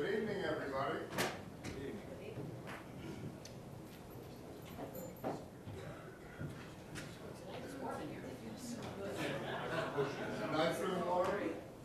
Good evening, everybody. Nice room, Lori.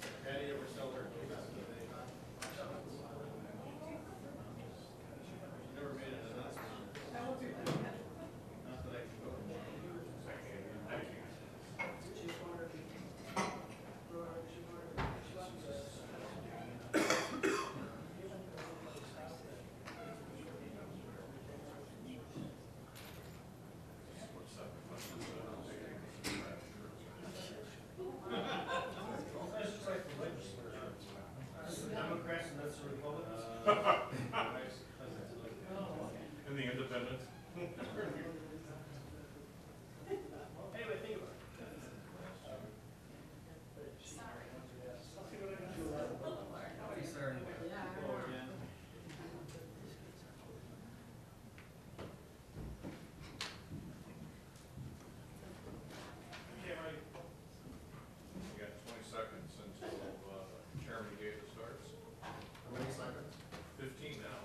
And the independent. We got 20 seconds until Chairman Gator starts. How many seconds? 15 now.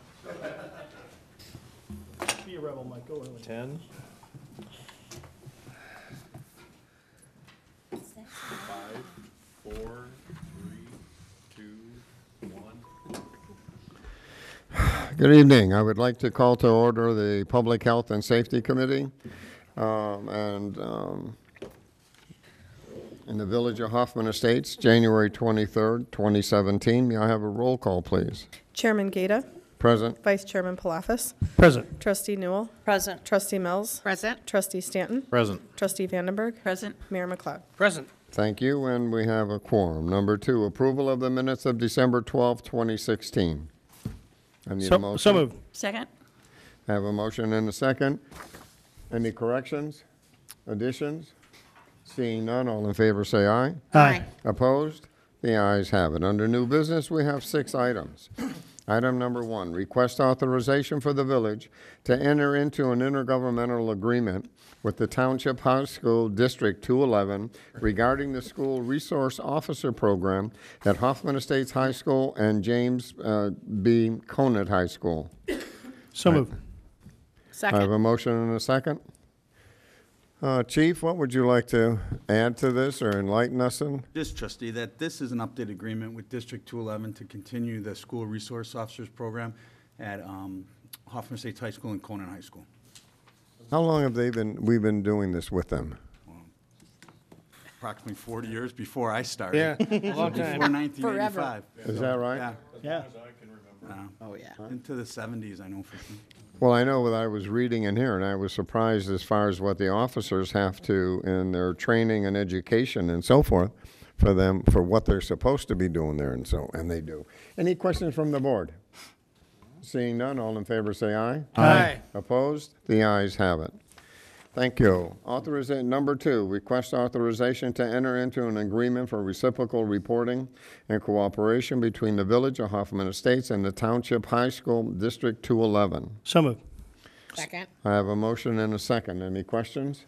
Be a rebel, Mike. Go early. 10, 5, 4, 3, 2, 1. Good evening. I would like to call to order the Public Health and Safety Committee. In the Village of Hoffman Estates, January 23rd, 2017. May I have a roll call, please? Chairman Gata, Present. Vice Chairman Palafis, Present. Trustee Newell, Present. Trustee Mills, Present. Trustee Stanton, Present. Trustee Vandenberg, Present. Mayor McLeod. Present. Thank you, and we have a quorum. Number 2, approval of the minutes of December 12th, 2016. I need a motion. So moved. Second. I have a motion and a second. Any corrections, additions? Seeing none, all in favor say aye. Aye. Opposed? The ayes have it. Under new business, we have 6 items. Item number 1, request authorization for the village to enter into an intergovernmental agreement with the Township High School District 211 regarding the school resource officer program at Hoffman Estates High School and James B. Conant High School. So moved. I have Second. a motion and a second. Chief, what would you like to add to this or enlighten us in? Just, trustee, that this is an updated agreement with District 211 to continue the school resource officers program at Hoffman Estates High School and Conant High School. How long have we've been doing this with them? Approximately 40 years before I started. Yeah, a long Before time. 1985. Is that right? Yeah. Yeah. As I can remember. Oh, yeah. Into the 70s, I know for sure. Well, I know that I was reading in here, and I was surprised as far as what the officers have to in their training and education and so forth for them, for what they're supposed to be doing there, and they do. Any questions from the board? Seeing none, all in favor say aye. Aye. Opposed? The ayes have it. Thank you. Number 2, request authorization to enter into an agreement for reciprocal reporting and cooperation between the Village of Hoffman Estates and the Township High School District 211. So moved. Second. I have a motion and a second. Any questions?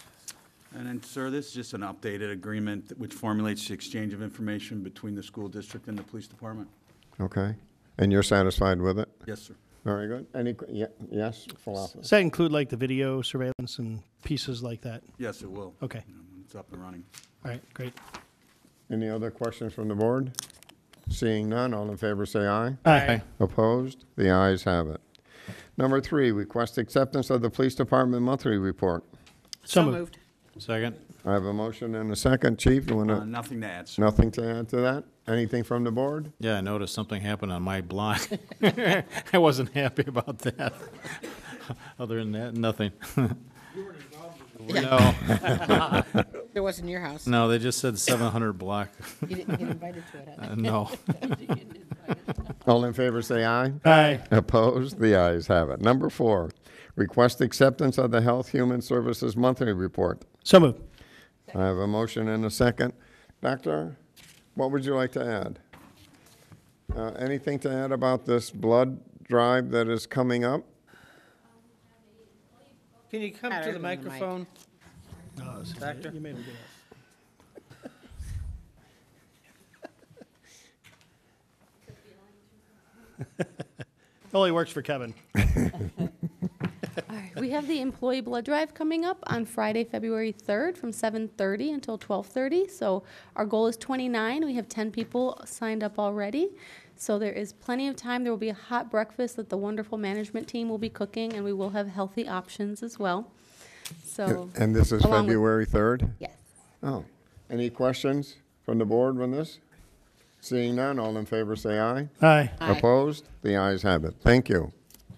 And then, sir, this is just an updated agreement which formulates the exchange of information between the school district and the police department. Okay. And you're satisfied with it? Yes, sir. Very good. Yes, Falafel? Does that include like the video surveillance and pieces like that? Yes, it will. Okay. When it's up and running. All right, great. Any other questions from the board? Seeing none, all in favor say aye. Aye. Opposed? The ayes have it. Number 3, request acceptance of the Police Department monthly report. So moved. Second. I have a motion and a second. Chief, you want to? Nothing to add, sir. Nothing to add to that? Anything from the board? Yeah, I noticed something happened on my block. I wasn't happy about that. Other than that, nothing. No, It wasn't your house. no, they just said 700 block. You didn't get invited to it. huh? No. All in favor say aye. Aye. Opposed? The ayes have it. Number 4, request acceptance of the Health Human Services monthly report. So moved. I have a motion and a second. Doctor, what would you like to add? Anything to add about this blood drive that is coming up? Can you come Better to the than the mic. microphone? Doctor? You made me get up. Only works for Kevin. All right, we have the employee blood drive coming up on Friday, February 3rd from 7:30 until 12:30. So our goal is 29. We have 10 people signed up already. So there is plenty of time. There will be a hot breakfast that the wonderful management team will be cooking, and we will have healthy options as well. So, And this is along with- February 3rd? yes. Oh, any questions from the board on this? Seeing none, all in favor say aye. Aye. Aye. Opposed? The ayes have it. Thank you.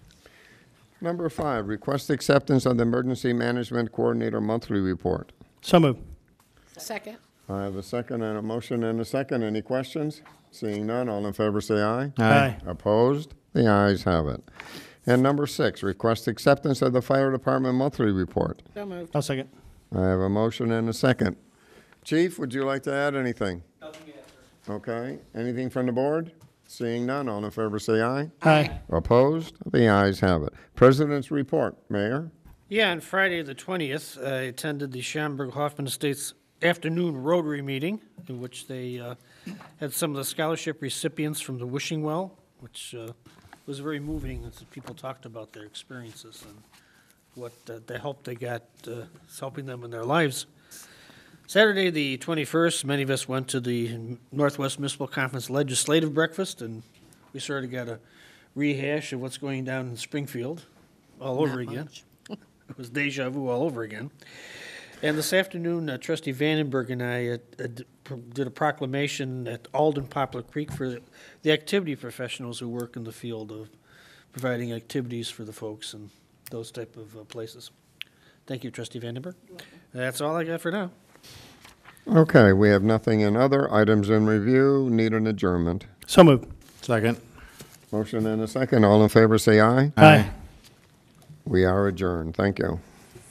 Number 5, request acceptance of the Emergency Management Coordinator Monthly Report. So moved. Second. I have a second and a motion and a second. Any questions? Seeing none, all in favor say aye. Aye. Opposed? The ayes have it. And number 6, request acceptance of the Fire Department Monthly Report. So moved. I'll second. I have a motion and a second. Chief, would you like to add anything? Nothing yet, sir. Okay. Anything from the board? Seeing none, all in favor say aye. Aye. Opposed? The ayes have it. President's report. Mayor? Yeah, on Friday, the 20th, I attended the Schaumburg Hoffman Estates afternoon Rotary meeting, in which they had some of the scholarship recipients from the Wishing Well, which was very moving as people talked about their experiences and what the help they got is helping them in their lives. Saturday, the 21st, many of us went to the Northwest Municipal Conference Legislative Breakfast, and we sort of got a rehash of what's going down in Springfield all over Not again. much. It was deja vu all over again. And this afternoon, Trustee Vandenberg and I did a proclamation at Alden Poplar Creek for the activity professionals who work in the field of providing activities for the folks and those type of places. Thank you, Trustee Vandenberg. That's all I got for now. Okay, we have nothing in other items in review. Need an adjournment. So moved. Second. Motion and a second. All in favor say aye. Aye. We are adjourned. Thank you.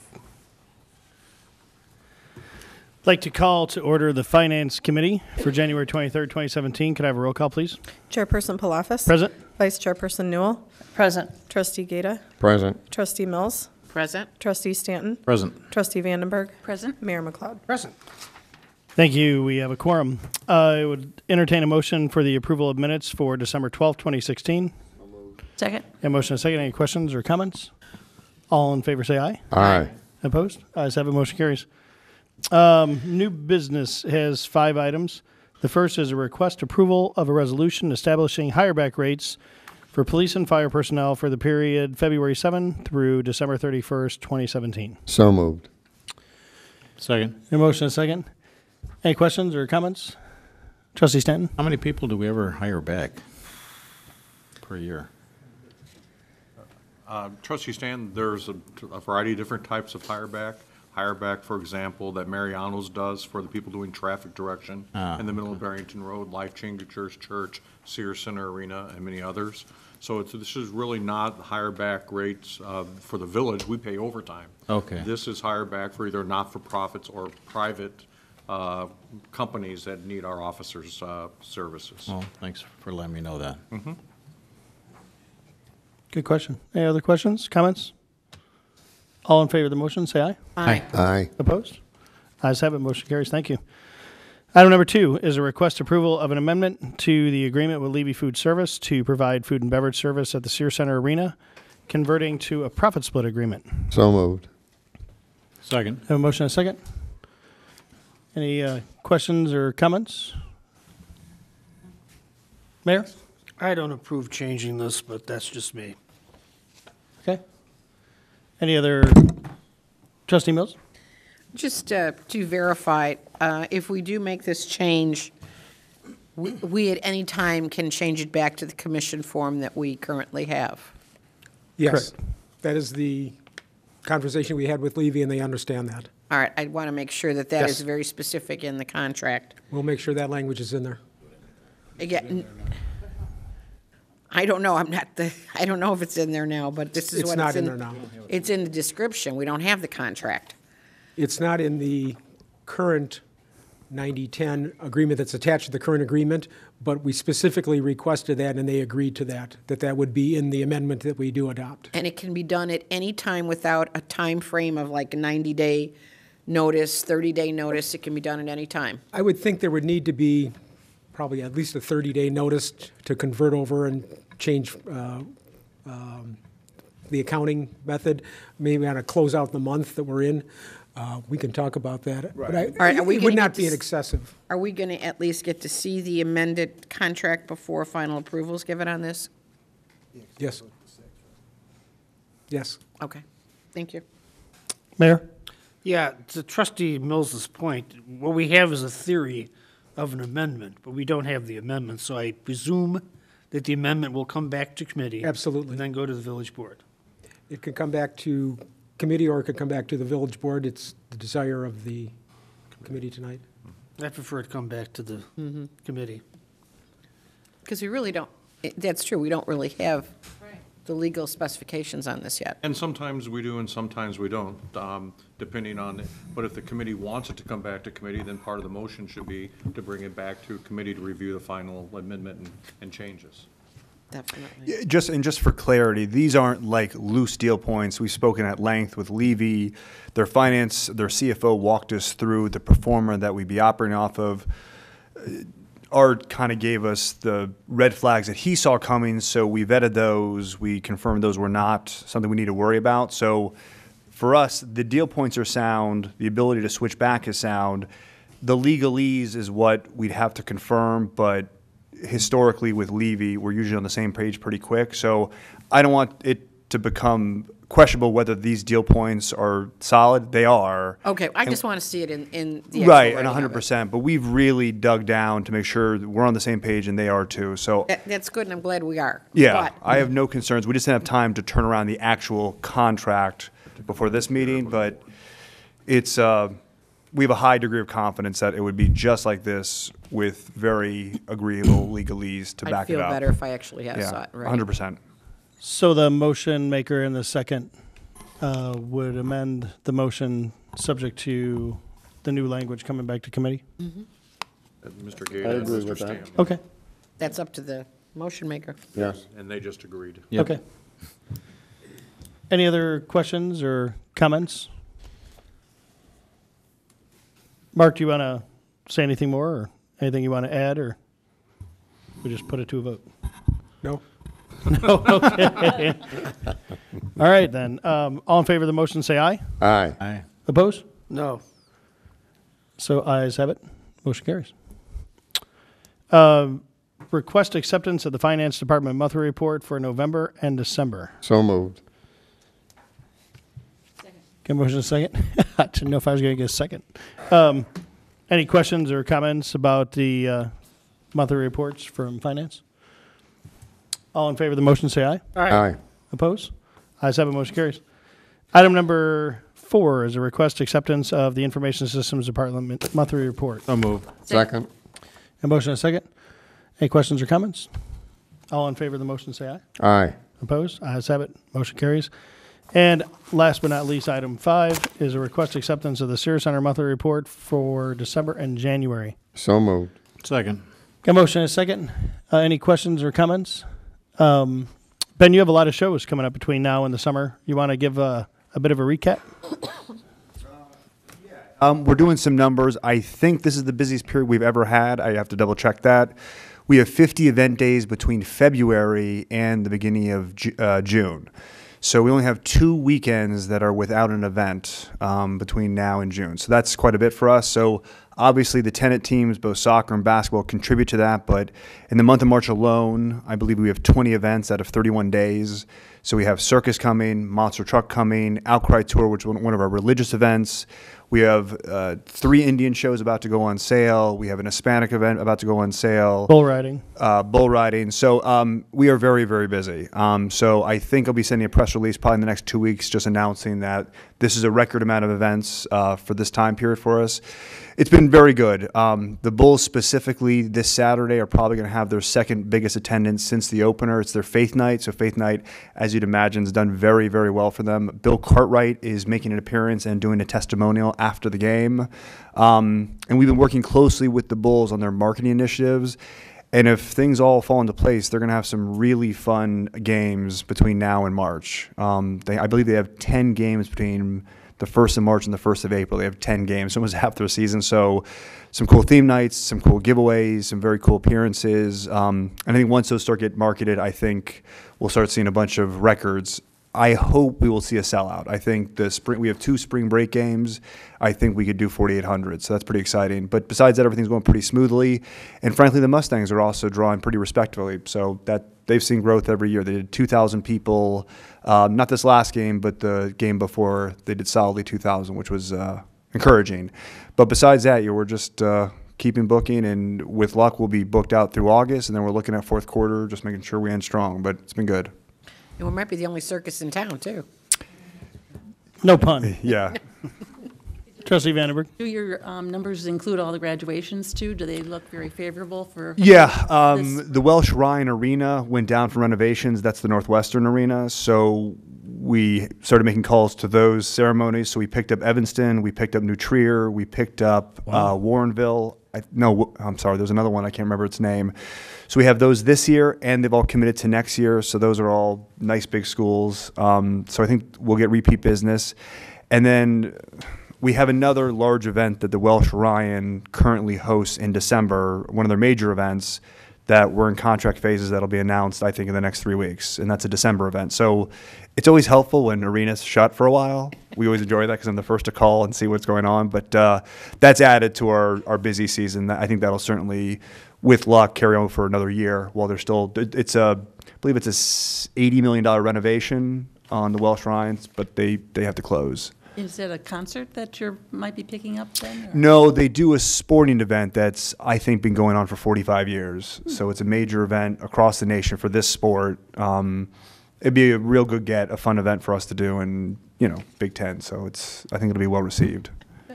I'd like to call to order the Finance Committee for January 23rd, 2017. Could I have a roll call, please? Chairperson Palafis. Present. Vice Chairperson Newell. Present. Trustee Gata. Present. Trustee Mills. Present. Trustee Stanton. Present. Trustee Vandenberg. Present. Mayor McLeod. Present. Thank you. We have a quorum. I would entertain a motion for the approval of minutes for December 12th, 2016. Second. A motion and a second. Any questions or comments? All in favor say aye. Aye. Opposed? Ayes have it. Motion carries. New business has 5 items. The first is a request approval of a resolution establishing higher back rates for police and fire personnel for the period February 7 through December 31st, 2017. So moved. Second. A motion and a second. Any questions or comments? Trustee Stanton? How many people do we ever hire back per year? Trustee Stan, there's a variety of different types of hire back. Hire back, for example, that Mariano's does for the people doing traffic direction in the middle of Barrington Road, Life Changers Church, Sears Center Arena, and many others. So this is really not hire back rates for the village. We pay overtime. Okay. This is hire back for either not-for-profits or private companies that need our officers' services. Well, thanks for letting me know that. Good question. Any other questions, comments? All in favor of the motion, say aye. Aye. Aye. Opposed? Ayes have it. Motion carries. Thank you. Item number 2 is a request approval of an amendment to the agreement with Levy Food Service to provide food and beverage service at the Sears Center Arena, converting to a profit split agreement. So moved. Second. Have a motion and a second. Any questions or comments? Mayor? I don't approve changing this, but that's just me. Okay. Any other? Trustee Mills? Just to verify, if we do make this change, we at any time can change it back to the commission form that we currently have. Yes, that is the conversation we had with Levy, and they understand that. All right, I want to make sure that that is Yes. very specific in the contract. We'll make sure that language is in there. Again, I don't know, I don't know if it's in there now, but this is It's what not it's in in. there now. It's in the description, we don't have the contract. It's not in the current 90-10 agreement that's attached to the current agreement, but we specifically requested that, and they agreed to that would be in the amendment that we do adopt. And it can be done at any time without a time frame of like a 90-day notice, 30-day notice, it can be done at any time. I would think there would need to be probably at least a 30-day notice to convert over and change the accounting method. Maybe on a close out the month that we're in. We can talk about that. But All right, are we it gonna would not get be to an s- excessive. Are we going to at least get to see the amended contract before final approval is given on this? Yes. Yes. Okay, thank you. Mayor? Yeah, to trustee Mills's point, what we have is a theory of an amendment, but we don't have the amendment, so I presume that the amendment will come back to committee. Absolutely. And then go to the village board. It can come back to committee or it could come back to the village board. It's the desire of the committee tonight. I prefer it to come back to the committee. Because we really don't, that's true, we don't really have the legal specifications on this yet. And sometimes we do and sometimes we don't, depending on, but if the committee wants it to come back to committee, then part of the motion should be to bring it back to committee to review the final amendment and changes. Definitely. Just for clarity, these aren't like loose deal points. We've spoken at length with Levy. Their CFO walked us through the performer that we'd be operating off of. Art kind of gave us the red flags that he saw coming, so we vetted those. We confirmed those were not something we need to worry about. So for us, the deal points are sound. The ability to switch back is sound. The legalese is what we'd have to confirm, but historically with Levy, we're usually on the same page pretty quick. So I don't want it to become questionable whether these deal points are solid. They are. Okay, I just want to see it in the actual Right, writing and of it. 100%. But we've really dug down to make sure that we're on the same page, and they are too. So, That's good, and I'm glad we are. yeah, But I have no concerns. We just didn't have time to turn around the actual contract before this meeting, but it's, we have a high degree of confidence that it would be just like this with very agreeable legalese to I'd back it feel up. better if I actually had saw Yeah, it, right? 100%. So the motion maker and the second would amend the motion subject to the new language coming back to committee? Mr. I Gator and agree Mr. with that. Stanton. Okay, That's up to the motion maker. Yes. And they just agreed. okay. Any other questions or comments? Mark, do you want to say anything more, or anything you want to add, or we just put it to a vote? No? Okay. All right, then. All in favor of the motion, say aye. Aye. Aye. Opposed? No. So ayes have it. Motion carries. Request acceptance of the Finance Department monthly report for November and December. So moved. Get a motion a second? I didn't know if I was going to get a second. Any questions or comments about the monthly reports from Finance? All in favor of the motion, say aye. Aye. Opposed? Ayes have it, motion carries. Item number 4 is a request acceptance of the Information Systems Department monthly report. So move. Second. A motion and a second. Any questions or comments? All in favor of the motion, say aye. Aye. Opposed? Ayes have it. Motion carries. And last but not least, item 5 is a request acceptance of the Sears Center monthly report for December and January. So moved. Second. Got a motion and a second. Any questions or comments? Ben, you have a lot of shows coming up between now and the summer. You want to give a bit of a recap? We're doing some numbers. I think this is the busiest period we've ever had. I have to double check that. We have 50 event days between February and the beginning of June. So we only have 2 weekends that are without an event between now and June. So that's quite a bit for us. So obviously the tenant teams, both soccer and basketball, contribute to that. But in the month of March alone, I believe we have 20 events out of 31 days. So we have Circus coming, Monster Truck coming, Outcry Tour, which is one of our religious events. We have 3 Indian shows about to go on sale. We have an Hispanic event about to go on sale. Bull riding. Bull riding. So we are very, very busy. So I think I'll be sending a press release probably in the next 2 weeks just announcing that this is a record amount of events for this time period for us. It's been very good. The Bulls specifically this Saturday are probably going to have their second biggest attendance since the opener. It's their Faith Night. So Faith Night, as you'd imagine, has done very, very well for them. Bill Cartwright is making an appearance and doing a testimonial after the game. And we've been working closely with the Bulls on their marketing initiatives. And if things all fall into place, they're going to have some really fun games between now and March. I believe they have 10 games between the 1st of March and the 1st of April. They have 10 games, almost half their season. So some cool theme nights, some cool giveaways, some very cool appearances. And I think once those start get marketed, I think we'll start seeing a bunch of records. I hope we will see a sellout. I think we have 2 spring break games. I think we could do 4,800, so that's pretty exciting. But besides that, everything's going pretty smoothly. And frankly, the Mustangs are also drawing pretty respectably. So that they've seen growth every year. They did 2,000 people, not this last game, but the game before they did solidly 2,000, which was encouraging. But besides that, we're just keeping booking, and with luck, we'll be booked out through August, and then we're looking at 4th quarter, just making sure we end strong. But it's been good. And we might be the only circus in town, too. No pun. Yeah. Trustee Vandenberg. Do your numbers include all the graduations too? Do they look very favorable for? Yeah, this? the Welsh Ryan Arena went down for renovations. That's the Northwestern Arena. So we started making calls to those ceremonies. So we picked up Evanston, we picked up New Trier, we picked up Warrenville. I'm sorry, there's another one. I can't remember its name. So we have those this year, and they've all committed to next year. So those are all nice big schools. So I think we'll get repeat business. And then we have another large event that the Welsh Ryan currently hosts in December, one of their major events that we're in contract phases that'll be announced, I think, in the next 3 weeks. And that's a December event. So it's always helpful when arenas shut for a while. We always enjoy that because I'm the first to call and see what's going on. But that's added to our busy season. I think that'll certainly, with luck, carry on for another year while they're still, I believe it's a $80 million renovation on the Welsh Ryans, but they have to close. Is it a concert that you might be picking up then? Or? No, they do a sporting event that's, I think, been going on for 45 years. So it's a major event across the nation for this sport. It'd be a real good get, a fun event for us to do, and, Big Ten. So I think it'll be well received.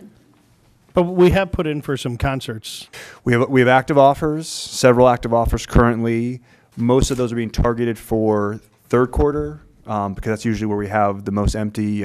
But we have put in for some concerts. We have active offers, several active offers currently. Most of those are being targeted for 3rd quarter because that's usually where we have the most empty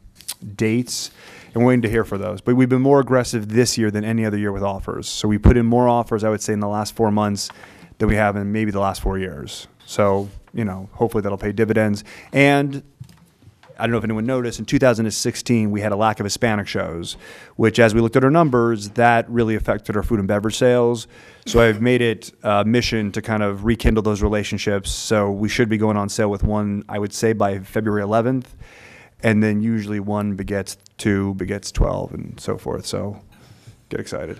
dates, and we're waiting to hear for those. But we've been more aggressive this year than any other year with offers. So we put in more offers, I would say, in the last 4 months than we have in maybe the last 4 years. So, hopefully that'll pay dividends. And I don't know if anyone noticed, in 2016, we had a lack of Hispanic shows, which, as we looked at our numbers, that really affected our food and beverage sales. So I've made it a mission to kind of rekindle those relationships. So we should be going on sale with one, I would say, by February 11th. And then usually 1 begets 2, begets 12, and so forth. So get excited.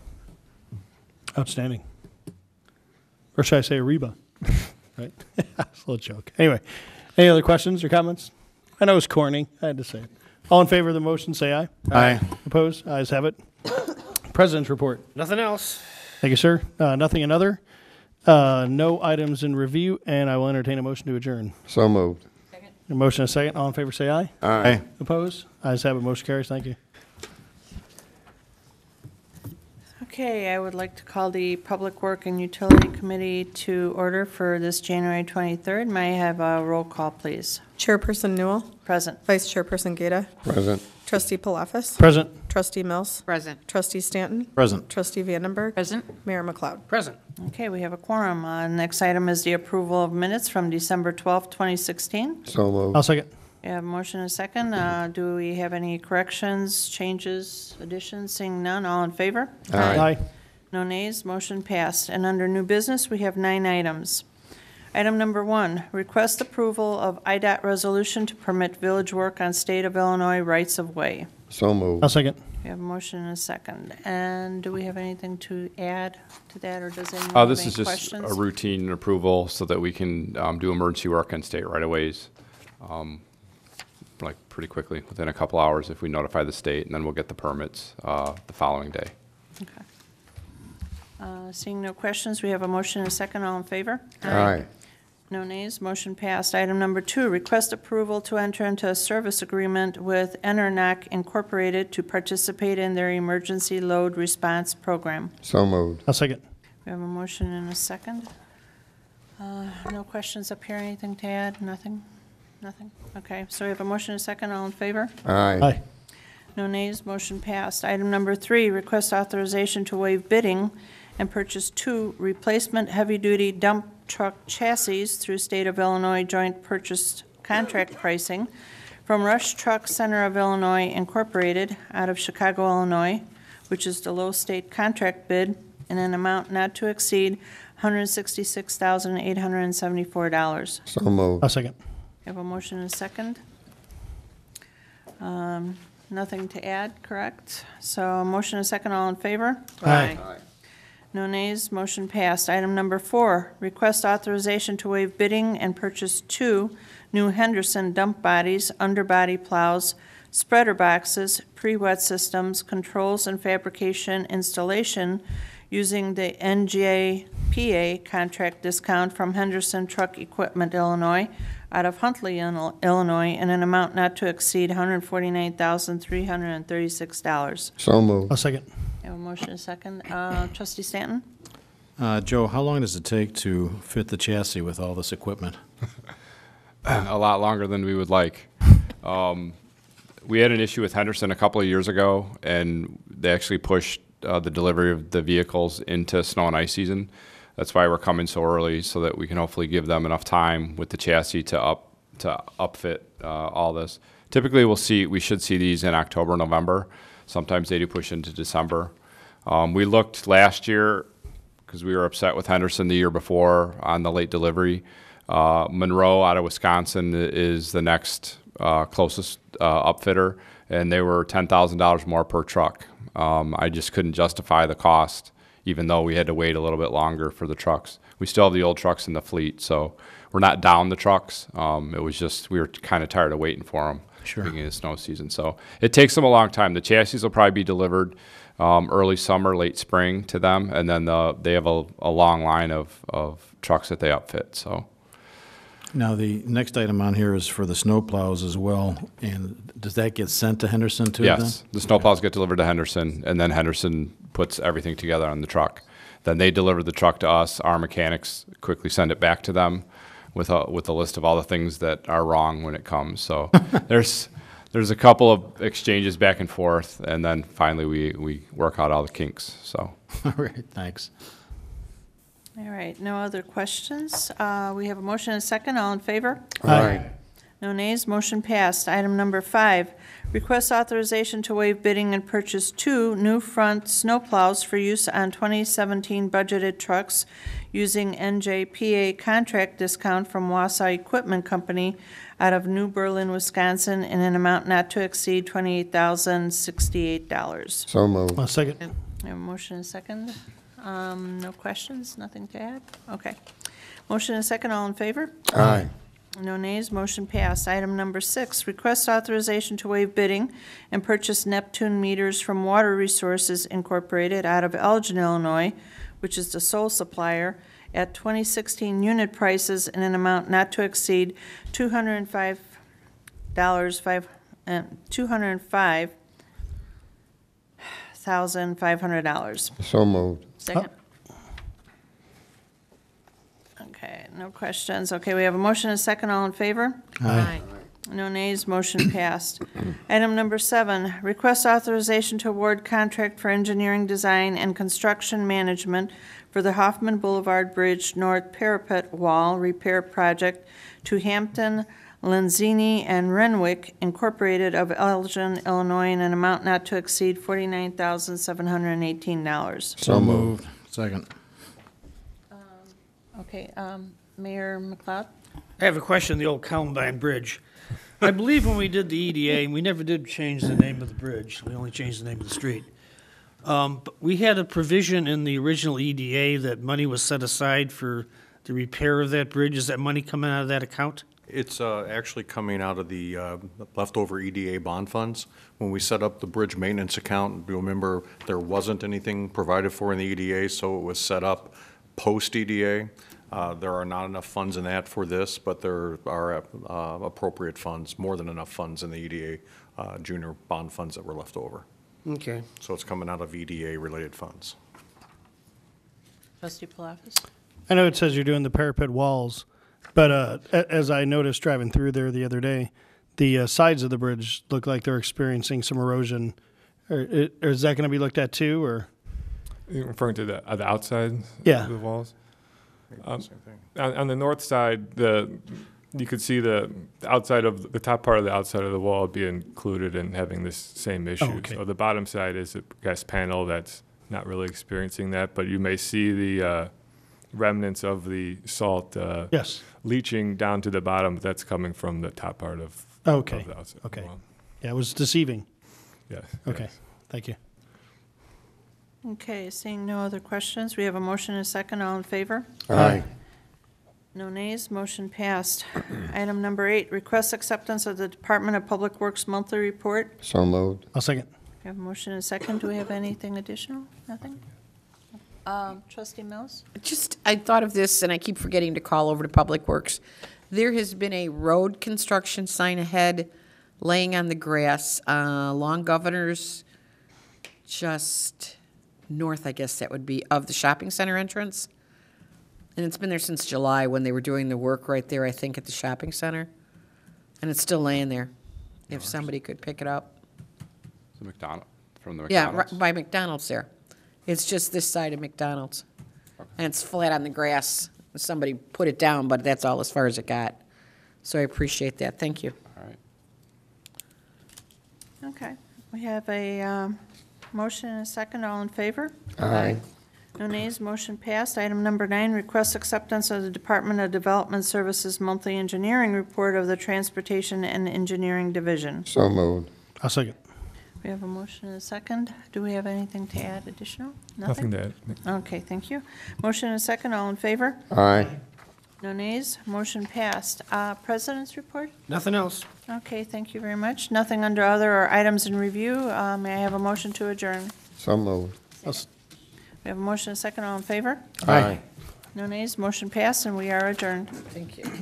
Outstanding. Or should I say Reba? Right? It's a little joke. Anyway, any other questions or comments? I know it's corny. I had to say it. All in favor of the motion, say aye. Aye. Opposed? Ayes have it. President's report. Nothing else. Thank you, sir. Nothing another. No items in review, and I will entertain a motion to adjourn. So moved. A motion and a second. All in favor, say aye. Aye. Opposed? Ayes have it. Motion carries. Thank you. Okay, I would like to call the Public Work and Utility Committee to order for this January 23rd. May I have a roll call, please? Chairperson Newell. Present. Vice Chairperson Gata. Present. Trustee Palafis. Present. Trustee Mills. Present. Trustee Stanton. Present. Trustee Vandenberg. Present. Mayor McLeod. Present. Okay, we have a quorum. Next item is the approval of minutes from December 12th, 2016. So moved. I'll second. We have a motion and a second. Do we have any corrections, changes, additions? Seeing none, all in favor? Aye. No nays, motion passed. And under new business, we have 9 items. Item number 1, request approval of IDOT resolution to permit village work on state of Illinois rights-of-way. So moved. I'll second. We have a motion and a second. And do we have anything to add to that, or does anyone have This any is just questions? a routine approval so that we can do emergency work on state right-of-ways, like pretty quickly, within a couple hours if we notify the state, and then we'll get the permits the following day. Okay. Seeing no questions, we have a motion and a second. All in favor? Aye. No nays, motion passed. Item number 2, request approval to enter into a service agreement with Enernac Incorporated to participate in their emergency load response program. So moved. I'll second. We have a motion and a second. No questions up here, anything to add? Nothing? Nothing? Okay, so we have a motion and a second. All in favor? Aye. Aye. No nays, motion passed. Item number 3, request authorization to waive bidding and purchase 2 replacement heavy-duty dump truck chassis through State of Illinois joint purchased contract pricing from Rush Truck Center of Illinois Incorporated out of Chicago, Illinois, which is the low state contract bid in an amount not to exceed $166,874. So moved. I'll second. We have a motion and a second. Nothing to add, correct? So a motion and a second, all in favor? Aye. No nays, motion passed. Item number 4, request authorization to waive bidding and purchase 2 new Henderson dump bodies, underbody plows, spreader boxes, pre-wet systems, controls and fabrication installation using the NJPA contract discount from Henderson Truck Equipment, Illinois, out of Huntley, Illinois, in an amount not to exceed $149,336. So moved. I'll second. We have a motion and a second. Trustee Stanton? Joe, how long does it take to fit the chassis with all this equipment? A lot longer than we would like. We had an issue with Henderson a couple of years ago, and they actually pushed the delivery of the vehicles into snow and ice season. That's why we're coming so early, so that we can hopefully give them enough time with the chassis to upfit all this. Typically, we should see these in October, November. Sometimes they do push into December. We looked last year, because we were upset with Henderson the year before on the late delivery. Monroe out of Wisconsin is the next closest upfitter, and they were $10,000 more per truck. I just couldn't justify the cost, even though we had to wait a little bit longer for the trucks. We still have the old trucks in the fleet, so we're not down the trucks. It was just, we were kind of tired of waiting for them. Sure. Beginning of the snow season. So it takes them a long time. The chassis will probably be delivered early summer, late spring to them, and then they have a long line of trucks that they upfit. So Now, the next item on here is for the snow plows as well, and does that get sent to Henderson too? yes, then? the snow plows get delivered to Henderson, and then Henderson puts everything together on the truck. Then they deliver the truck to us. Our mechanics quickly send it back to them with a list of all the things that are wrong when it comes. So there's a couple of exchanges back and forth, and then finally we work out all the kinks. So All right, thanks. All right, no other questions. We have a motion and a second. All in favor? Aye. No nays, motion passed. Item number 5, request authorization to waive bidding and purchase 2 new front snowplows for use on 2017 budgeted trucks using NJPA contract discount from Wausau Equipment Company out of New Berlin, Wisconsin, in an amount not to exceed $28,068. So moved. I'll second. We have a motion and a second. No questions, nothing to add? Okay. Motion and a second, all in favor? Aye. No nays, motion passed. Item number 6, request authorization to waive bidding and purchase Neptune meters from Water Resources Incorporated out of Elgin, Illinois, which is the sole supplier, at 2016 unit prices in an amount not to exceed $205,500. So moved. Second. Okay, no questions. Okay, we have a motion and a second. All in favor? Aye. No nays, motion passed. Item number 7, request authorization to award contract for engineering design and construction management for the Hoffman Boulevard Bridge North Parapet Wall Repair Project to Hampton, Lenzini, and Renwick Incorporated of Elgin, Illinois, in an amount not to exceed $49,718. So moved. Second. Okay, Mayor McLeod? I have a question on the old Columbine Bridge. I believe when we did the EDA, we never did change the name of the bridge. We only changed the name of the street. But we had a provision in the original EDA that money was set aside for the repair of that bridge. Is that money coming out of that account? It's actually coming out of the leftover EDA bond funds. When we set up the bridge maintenance account, you'll remember there wasn't anything provided for in the EDA, so it was set up post-EDA. There are not enough funds in that for this, but there are appropriate funds, more than enough funds in the EDA junior bond funds that were left over. Okay. So it's coming out of EDA-related funds. Trustee Palafis? I know it says you're doing the parapet walls, but as I noticed driving through there the other day, the sides of the bridge look like they're experiencing some erosion. Or is that going to be looked at too, or? You're referring to the outside Yeah. of the walls? Same thing. On the north side, the you could see the outside of the top part of the outside of the wall be included in having this same issue. okay. So the bottom side is a gas panel that's not really experiencing that, but you may see the remnants of the salt Yes. leaching down to the bottom. But that's coming from the top part of, Okay. of the outside. Okay. Wall. Yeah, it was deceiving. Yes. Okay, yes. thank you. Okay, seeing no other questions, we have a motion and a second. All in favor? Aye. No nays, motion passed. Item number 8, request acceptance of the Department of Public Works monthly report. So moved. I'll second. We have a motion and a second. Do we have anything additional? Nothing? Trustee Mills? I thought of this, and I keep forgetting to call over to Public Works. There has been a road construction sign ahead laying on the grass along Governor's, just north, I guess that would be, of the shopping center entrance. And it's been there since July when they were doing the work right there, I think, at the shopping center. And it's still laying there, if somebody could pick it up. The McDonald, from the Yeah, McDonald's? right by McDonald's there. It's just this side of McDonald's. And it's flat on the grass. Somebody put it down, but that's all as far as it got. So I appreciate that. Thank you. All right. Okay, we have a motion and a second. All in favor? Aye. No nays, motion passed. Item number 9, request acceptance of the Department of Development Services monthly engineering report of the Transportation and Engineering Division. So moved. I'll second. We have a motion and a second. Do we have anything to add additional? Nothing to add. Okay, thank you. Motion and a second. All in favor? Aye. No nays, motion passed. President's report? Nothing else. Okay, thank you very much. Nothing under other or items in review. May I have a motion to adjourn? So moved. We have a motion and a second. All in favor? Aye. No nays, motion passed, and we are adjourned. Thank you.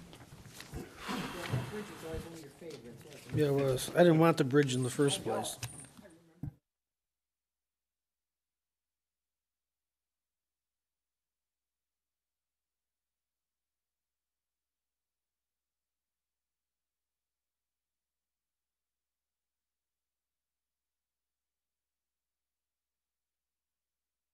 Yeah, it was. I didn't want the bridge in the first place.